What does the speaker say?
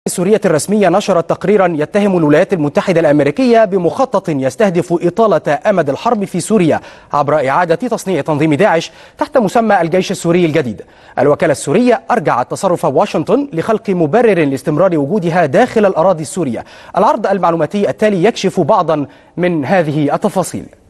السورية الرسمية نشرت تقريرا يتهم الولايات المتحدة الأمريكية بمخطط يستهدف إطالة أمد الحرب في سوريا عبر إعادة تصنيع تنظيم داعش تحت مسمى الجيش السوري الجديد. الوكالة السورية أرجعت تصرف واشنطن لخلق مبرر لاستمرار وجودها داخل الأراضي السورية. العرض المعلوماتي التالي يكشف بعضا من هذه التفاصيل.